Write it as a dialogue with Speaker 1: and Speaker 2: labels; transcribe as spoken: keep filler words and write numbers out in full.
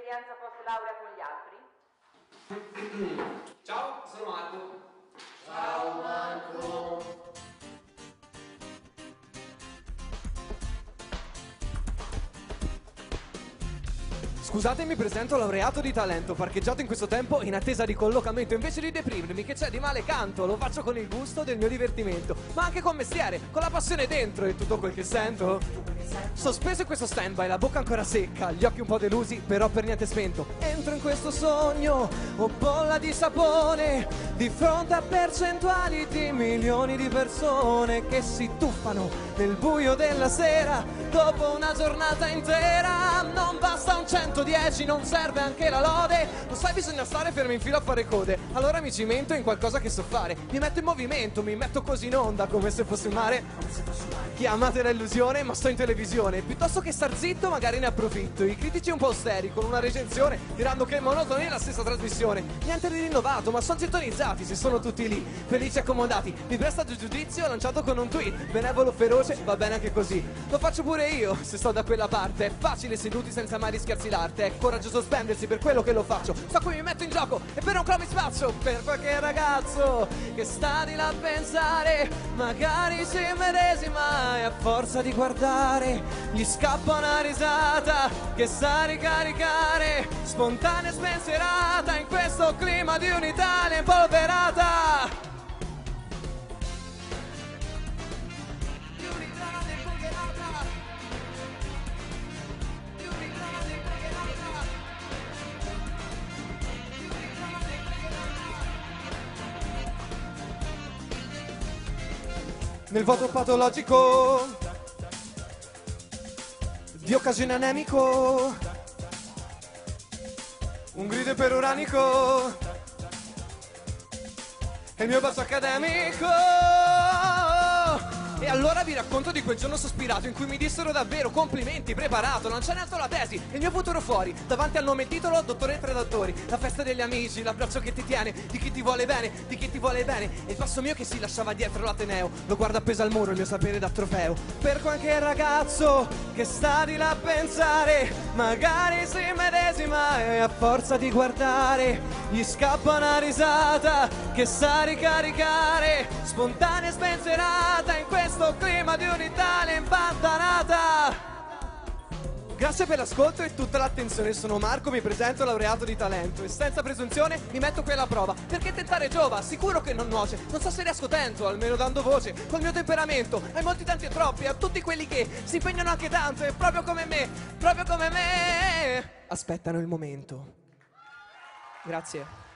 Speaker 1: esperienza post laurea con gli altri?
Speaker 2: Ciao, sono Marco.
Speaker 3: Ciao Marco.
Speaker 4: Scusate, mi presento laureato di talento, parcheggiato in questo tempo in attesa di collocamento. Invece di deprimermi, che c'è di male canto, lo faccio con il gusto del mio divertimento, ma anche con mestiere, con la passione dentro e tutto quel che sento. Sospeso in questo stand-by, la bocca ancora secca, gli occhi un po' delusi, però per niente spento. Entro in questo sogno, o bolla di sapone, di fronte a percentuali di milioni di persone che si tuffano nel buio della sera dopo una giornata intera. Non basta un centodieci, non serve anche la lode, lo sai, bisogna stare fermi in fila a fare code. Allora mi cimento in qualcosa che so fare, mi metto in movimento, mi metto così in onda come se fosse un mare. Chiamatela illusione, ma sto in televisione, piuttosto che star zitto magari ne approfitto. I critici un po' austeri con una recensione diranno che è monotonia la stessa trasmissione. Niente di rinnovato, ma sono sintonizzati, si sono tutti lì, felici e accomodati. Mi presta giudizio lanciato con un tweet, benevolo feroce, va bene anche così. Lo faccio pure io, se sto da quella parte. È facile seduti senza mai rischiarsi l'arte, è coraggioso spendersi per quello che lo faccio. So come mi metto in gioco e per un mi spazio. Per qualche ragazzo che sta di là a pensare, magari si medesima e a forza di guardare gli scappa una risata che sa ricaricare, spontanea e spensierata in questo clima di un'Italia impolverata. Nel voto patologico di occasione anemico, un grido peruranico è il mio bacio accademico. E allora vi racconto di quel giorno sospirato in cui mi dissero davvero complimenti, preparato, non c'è neanche la tesi, il mio futuro fuori, davanti al nome e titolo, dottore e tre dottori, la festa degli amici, l'abbraccio che ti tiene, di chi ti vuole bene, di chi ti vuole bene, e il passo mio che si lasciava dietro l'ateneo, lo guarda appeso al muro il mio sapere da trofeo. Per qualche ragazzo che sta di là a pensare, magari si medesima e a forza di guardare gli scappa una risata che sa ricaricare, spontanea e spensierata in questo clima di un'Italia impantanata. Grazie per l'ascolto e tutta l'attenzione. Sono Marco, mi presento laureato di talento e senza presunzione mi metto qui alla prova, perché tentare giova, sicuro che non nuoce. Non so se riesco tanto, almeno dando voce col mio temperamento ai molti tanti e troppi, a tutti quelli che si impegnano anche tanto e proprio come me, proprio come me aspettano il momento. Grazie.